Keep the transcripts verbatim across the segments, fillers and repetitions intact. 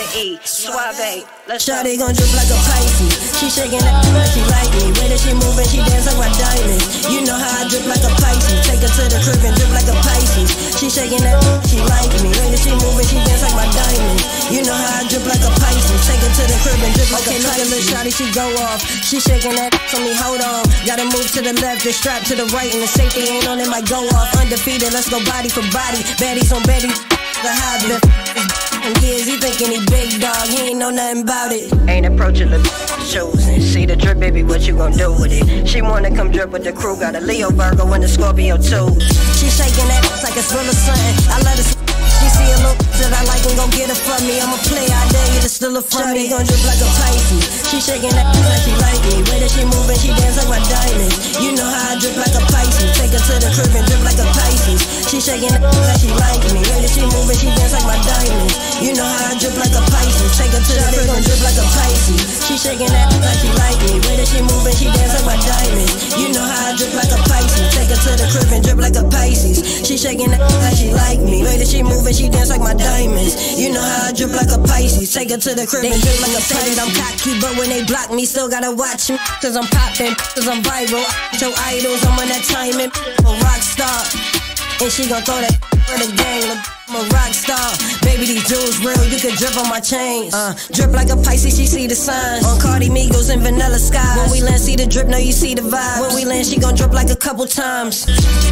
E, suave. Let's go. Shawty gon' drip like a Pisces. She shaking that like she like me. Way that she moving, she dance like my diamonds. You know how I drip like a Pisces. Take her to the crib and drip like a Pisces. She shaking that she like me. Way that she moving, she dance like my diamonds. You know how I drip like a Pisces. Take her to the crib and drip like okay, a Pisces. Okay, look at little shawty, she go off. She shaking that on me, hold on. Gotta move to the left, the strap to the right, and the safety ain't on, it might go off. Undefeated, let's go body for body. Baddies on baddies, the hobby. Years, he thinking he big dog, he ain't know nothing about it. Ain't approaching the chosen. See the drip, baby, what you gon' do with it? She wanna come drip with the crew, got a Leo, Virgo, and the Scorpio too. She shaking that like it's real or something. I let her. She see a look that I like and gon' get her from me. I'm a play, I dare you to steal her from me. Gon' drip like a Pisces. She shaking that like she like me. Way that she moving, she dance like my diamonds. You know how I drip like a Pisces. Take her to the crib and drip like a Pisces. She shaking that like she like me. Way that she moving, she dance like my diamonds. You know how I drip like a Pisces. Take her to the crib and drip like a Pisces. She shaking that like she like me. Way that she moving, she dance like my diamonds. You know how I drip like a Pisces. Take her to the crib and drip like a Pisces. She shaking that like she like me. Way that she moving, she dance like my diamonds. You know how I drip like a Pisces. Take her to the crib and drip like a Pisces. I'm cocky, but when they block me, still gotta watch me. Cause I'm poppin', cause I'm viral. Your idols, I'm on that timing. I'm a rock star. And she gon' throw that for the gang. I'm a rock star. Baby, these jewels real, you can drip on my chains. Uh, drip like a Pisces, she see the signs. On Cardi Migos and Vanilla Skies. When we land, see the drip, know you see the vibe. When we land, she gon' drip like a couple times.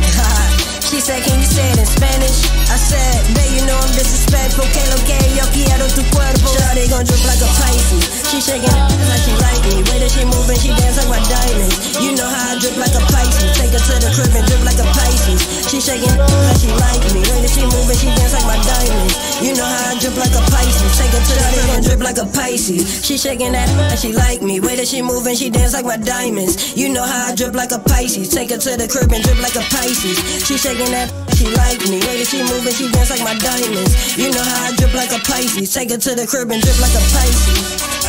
She said, can you say it in Spanish? I said, babe, you know I'm disrespectful. Que lo que yo quiero tu cuerpo. Shawty gon' drip like a Pisces. She shaking like she like me. Way that she moving, she dance like my diamonds. You know how I drip like a Pisces. Take her to the crib and drip like a Pisces. She shaking like she like me. Way that she moving, she dance like my diamonds. You know how I drip like a Pisces. Take her to the crib and drip like a Pisces. She shaking that like she like me. Way that she moving, she dance like my diamonds. You know how I drip like a Pisces. Take her to the crib and drip like a Pisces. She shaking that she like me. Way that she moving, she dance like my diamonds. You know how I drip like a Pisces. Take her to the crib and drip like a Pisces.